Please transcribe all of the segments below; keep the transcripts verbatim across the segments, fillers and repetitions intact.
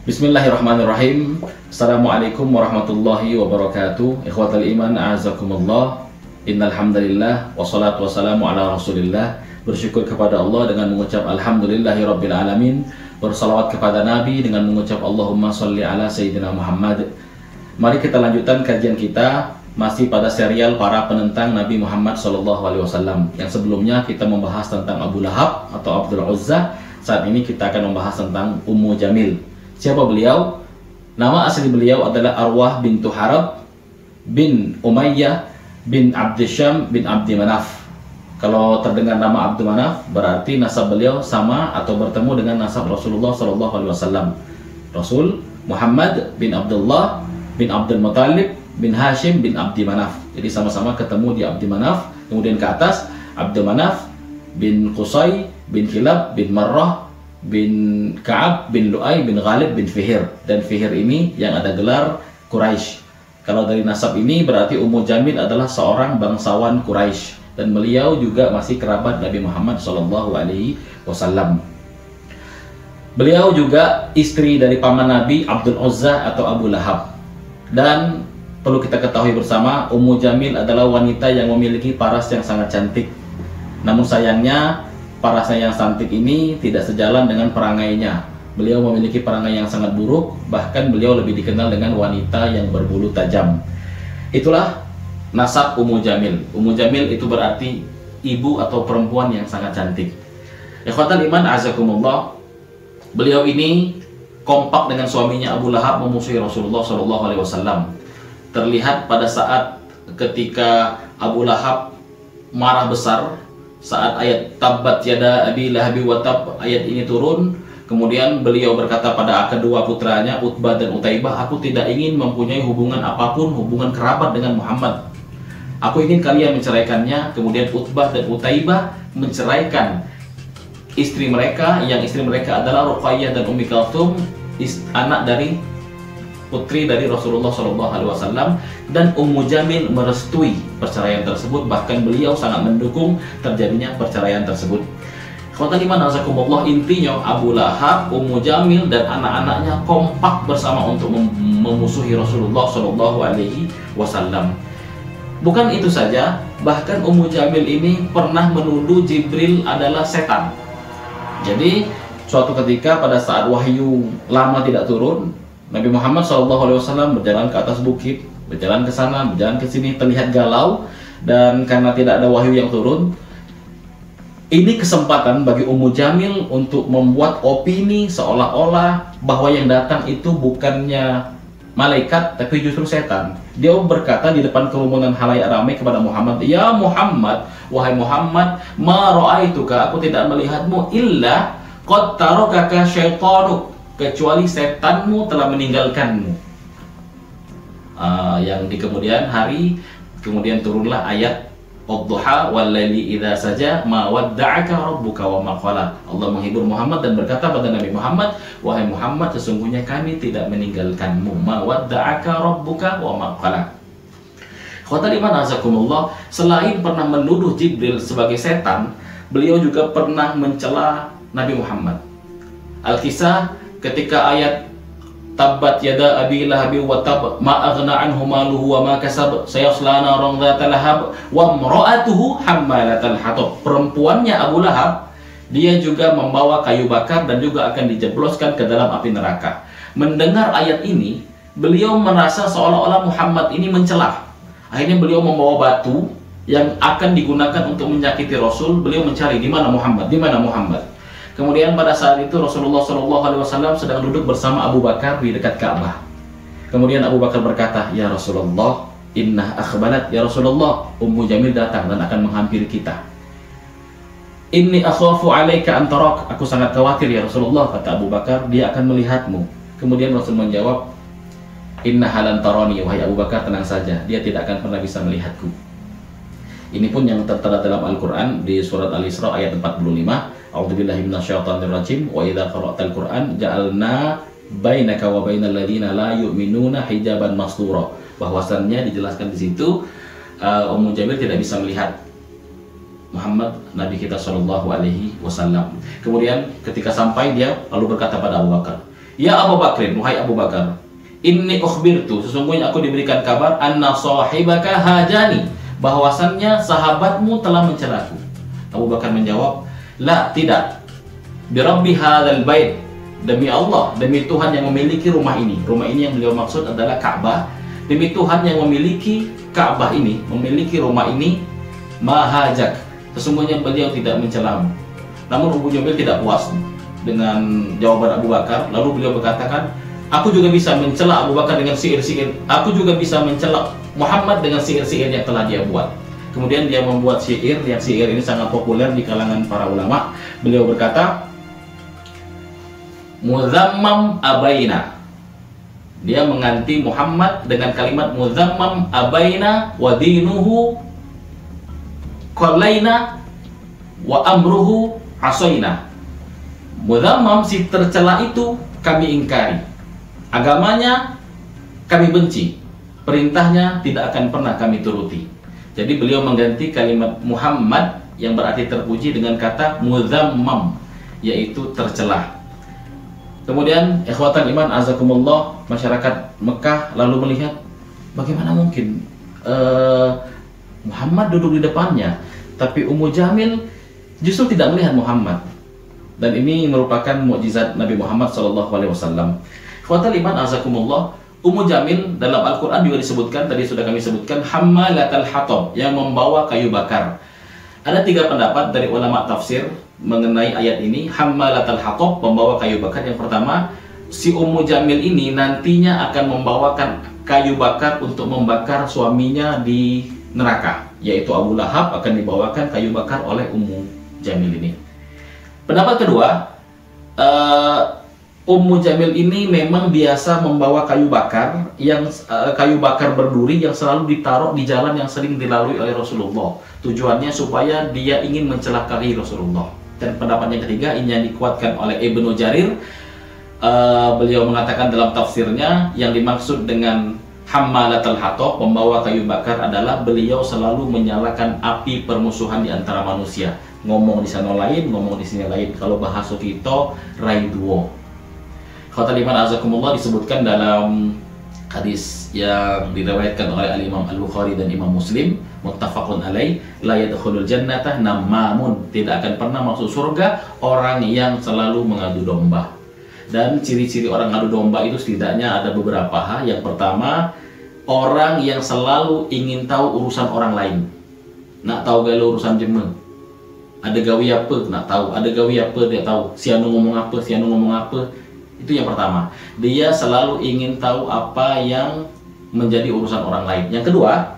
Bismillahirrahmanirrahim. Assalamualaikum warahmatullahi wabarakatuh. Ikhwatal iman, a'azakumullah. Innal hamdalillah wassalatu wassalamu ala Rasulillah. Bersyukur kepada Allah dengan mengucap alhamdulillahirabbil alamin. Bersalawat kepada Nabi dengan mengucap Allahumma sholli ala sayyidina Muhammad. Mari kita lanjutkan kajian kita masih pada serial para penentang Nabi Muhammad shallallahu alaihi wasallam. Yang sebelumnya kita membahas tentang Abu Lahab atau Abdul Uzza. Saat ini kita akan membahas tentang Ummu Jamil. Siapa beliau? Nama asli beliau adalah Arwah bintu Harab bin Umayyah bin Abdisyam bin Abdi Manaf. Kalau terdengar nama Abdi Manaf, berarti nasab beliau sama atau bertemu dengan nasab Rasulullah shallallahu alaihi wasallam. Rasul Muhammad bin Abdullah bin Abdul Muttalib bin Hashim bin Abdi Manaf. Jadi sama-sama ketemu di Abdi Manaf. Kemudian ke atas Abdul Manaf bin Qusay bin Kilab bin Marrah bin Ka'ab bin Lu'ay bin Ghalib bin Fihir. Dan Fihir ini yang ada gelar Quraisy. Kalau dari nasab ini berarti Ummu Jamil adalah seorang bangsawan Quraisy, dan beliau juga masih kerabat Nabi Muhammad shallallahu alaihi wasallam. Beliau juga istri dari paman Nabi Abdul Uzza atau Abu Lahab. Dan perlu kita ketahui bersama, Ummu Jamil adalah wanita yang memiliki paras yang sangat cantik. Namun sayangnya parasnya yang cantik ini tidak sejalan dengan perangainya. Beliau memiliki perangai yang sangat buruk, bahkan beliau lebih dikenal dengan wanita yang berbulu tajam. Itulah nasab Ummu Jamil. Ummu Jamil itu berarti ibu atau perempuan yang sangat cantik. Ikhwatal iman, azakumullah. Beliau ini kompak dengan suaminya Abu Lahab memusuhi Rasulullah shallallahu alaihi wasallam. Terlihat pada saat ketika Abu Lahab marah besar saat ayat Tabbat yada Abi Lahabi wa tab ayat ini turun. Kemudian beliau berkata pada kedua putranya Utbah dan Utaibah, aku tidak ingin mempunyai hubungan apapun, hubungan kerabat dengan Muhammad. Aku ingin kalian menceraikannya. Kemudian Utbah dan Utaibah menceraikan istri mereka, yang istri mereka adalah Ruqayyah dan Ummi Kalthum, anak dari putri dari Rasulullah shallallahu alaihi wasallam. Dan Ummu Jamil merestui perceraian tersebut, bahkan beliau sangat mendukung terjadinya perceraian tersebut. Khotan iman azakumullah, intinya Abu Lahab, Ummu Jamil dan anak-anaknya kompak bersama untuk mem memusuhi Rasulullah shallallahu alaihi wasallam. Bukan itu saja, bahkan Ummu Jamil ini pernah menuduh Jibril adalah setan. Jadi suatu ketika pada saat wahyu lama tidak turun, Nabi Muhammad shallallahu alaihi wasallam berjalan ke atas bukit, berjalan ke sana, berjalan ke sini, terlihat galau. Dan karena tidak ada wahyu yang turun, ini kesempatan bagi Ummu Jamil untuk membuat opini seolah-olah bahwa yang datang itu bukannya malaikat tapi justru setan. Dia berkata di depan kerumunan halayak ramai kepada Muhammad, ya Muhammad, wahai Muhammad, ma ra'aituka, aku tidak melihatmu illa qad tarakaka syaitanuk, kecuali setanmu telah meninggalkanmu. Uh, yang di kemudian hari kemudian turunlah ayat Ad-duha wal laili idza saja ma wadda'aka rabbuka wa ma qala. Allah menghibur Muhammad dan berkata pada Nabi Muhammad, wahai Muhammad, sesungguhnya kami tidak meninggalkanmu. Ma wadda'aka rabbuka wa ma qala. Khotan iman azakumullah, selain pernah menuduh Jibril sebagai setan, beliau juga pernah mencela Nabi Muhammad. Al-Kisah ketika ayat Tabbat yada Abi Lahabi wa tab ma aghna anhu maluhu wa ma kasab sayasla naran dzatal lahab wa imra'atuhu hammalatal hatab. Perempuannya Abu Lahab, dia juga membawa kayu bakar dan juga akan dijebloskan ke dalam api neraka. Mendengar ayat ini, beliau merasa seolah-olah Muhammad ini mencela. Akhirnya beliau membawa batu yang akan digunakan untuk menyakiti Rasul. Beliau mencari di mana Muhammad, di mana Muhammad. Kemudian pada saat itu Rasulullah shallallahu alaihi wasallam sedang duduk bersama Abu Bakar di dekat Ka'bah. Kemudian Abu Bakar berkata, ya Rasulullah, inna akhbalat, ya Rasulullah, Ummu Jamil datang dan akan menghampiri kita. Inni akhafu alaika an tarak, aku sangat khawatir ya Rasulullah, kata Abu Bakar, dia akan melihatmu. Kemudian Rasul menjawab, inna halan tarani, wahai Abu Bakar, tenang saja, dia tidak akan pernah bisa melihatku. Ini pun yang tertera dalam Al-Quran di surat Al-Isra ayat empat puluh lima. A'udzubillahi minasyaitonirrajim. Wa idza qara'tal Qur'an ja'alna bainaka wa bainal ladzina la yu'minuna hijaban mastura. Bahwasannya dijelaskan di situ uh, Ummu Jamil tidak bisa melihat Muhammad Nabi kita Shallallahu Alaihi Wasallam. Kemudian ketika sampai dia lalu berkata pada Abu Bakar, Ya Abu Bakrin, wahai Abu Bakar, inni ukhbirtu, sesungguhnya aku diberikan kabar, anna sahibaka hajani, bahwasannya sahabatmu telah mencelaku. Abu Bakar menjawab, la, tidak. Birabbi hadzal bait, demi Allah, demi Tuhan yang memiliki rumah ini. Rumah ini yang beliau maksud adalah Ka'bah. Demi Tuhan yang memiliki Ka'bah ini, memiliki rumah ini, mahajak, sesungguhnya beliau tidak mencelamu. Namun Abu Jamil tidak puas dengan jawaban Abu Bakar. Lalu beliau berkatakan, aku juga bisa mencela Abu Bakar dengan sihir-sihir. Aku juga bisa mencela Muhammad dengan sihir-sihir yang telah dia buat. Kemudian dia membuat sihir, yang sihir ini sangat populer di kalangan para ulama. Beliau berkata, Muzammam abaina. Dia mengganti Muhammad dengan kalimat Muzammam abaina wa dinuhu qallaina wa amruhu asaina. Muzammam, si tercela itu kami ingkari, agamanya kami benci, perintahnya tidak akan pernah kami turuti. Jadi beliau mengganti kalimat Muhammad yang berarti terpuji dengan kata Muzammam, yaitu tercela. Kemudian ikhwatan iman azakumullah, masyarakat Mekah lalu melihat, bagaimana mungkin uh, Muhammad duduk di depannya, tapi Ummu Jamil justru tidak melihat Muhammad. Dan ini merupakan mukjizat Nabi Muhammad shallallahu alaihi wasallam. Ikhwatan iman azakumullah, Ummu Jamil dalam Al-Quran juga disebutkan, tadi sudah kami sebutkan, hammalatal hatab, yang membawa kayu bakar. Ada tiga pendapat dari ulama tafsir mengenai ayat ini, hammalatal hatab, membawa kayu bakar. Yang pertama, si Ummu Jamil ini nantinya akan membawakan kayu bakar untuk membakar suaminya di neraka, yaitu Abu Lahab akan dibawakan kayu bakar oleh Ummu Jamil ini. Pendapat kedua, uh, Ummu Jamil ini memang biasa membawa kayu bakar yang uh, kayu bakar berduri yang selalu ditaruh di jalan yang sering dilalui oleh Rasulullah. Tujuannya supaya dia ingin mencelakai Rasulullah. Dan pendapat yang ketiga, ini yang dikuatkan oleh Ibnu Jarir. Uh, beliau mengatakan dalam tafsirnya, yang dimaksud dengan hammalatul hatab, membawa kayu bakar, adalah beliau selalu menyalakan api permusuhan di antara manusia. Ngomong di sana lain, ngomong di sini lain. Kalau bahasa kita, raiduo. Khawatir iman azakumullah, disebutkan dalam hadis yang diriwayatkan oleh Al-Imam Al-Bukhari dan Imam Muslim, muttafaqun alaih, la yadkhulul jannata namamun, tidak akan pernah masuk surga orang yang selalu mengadu domba. Dan ciri-ciri orang adu domba itu setidaknya ada beberapa hal. Yang pertama, orang yang selalu ingin tahu urusan orang lain. Nak tahu gaya urusan jema, ada gawi apa, nak tahu, ada gawi apa, dia tahu, si anu ngomong apa, si anu ngomong apa. Itu yang pertama, dia selalu ingin tahu apa yang menjadi urusan orang lain. Yang kedua,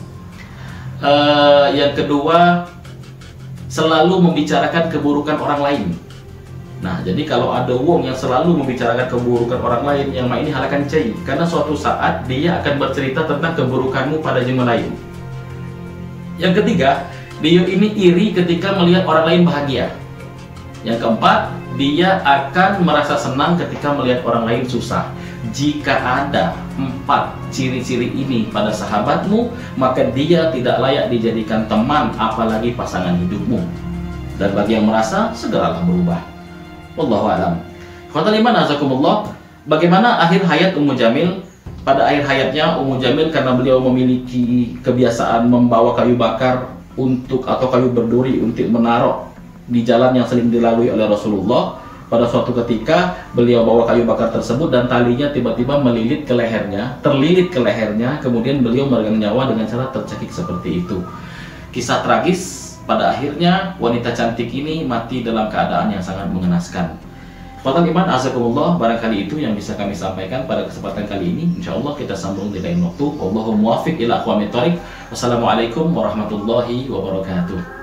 uh, yang kedua selalu membicarakan keburukan orang lain. Nah, jadi kalau ada wong yang selalu membicarakan keburukan orang lain, yang ini halakan cai, karena suatu saat dia akan bercerita tentang keburukanmu pada jemaah lain. Yang ketiga, dia ini iri ketika melihat orang lain bahagia. Yang keempat, dia akan merasa senang ketika melihat orang lain susah. Jika ada empat ciri-ciri ini pada sahabatmu, maka dia tidak layak dijadikan teman, apalagi pasangan hidupmu. Dan bagi yang merasa, segeralah berubah. Wallahu a'lam. Khawatir iman azakumullah, bagaimana akhir hayat Ummu Jamil? Pada akhir hayatnya, Ummu Jamil, karena beliau memiliki kebiasaan membawa kayu bakar untuk atau kayu berduri untuk menaruh di jalan yang sering dilalui oleh Rasulullah. Pada suatu ketika beliau bawa kayu bakar tersebut dan talinya tiba-tiba melilit ke lehernya, terlilit ke lehernya, kemudian beliau meregang nyawa dengan cara tercekik seperti itu. Kisah tragis, pada akhirnya wanita cantik ini mati dalam keadaan yang sangat mengenaskan. Khawatan iman azakumullah, barangkali itu yang bisa kami sampaikan pada kesempatan kali ini. Insyaallah kita sambung di lain waktu. Wallahu muwaffiq ila aqwamit thoriq. Wassalamualaikum warahmatullahi wabarakatuh.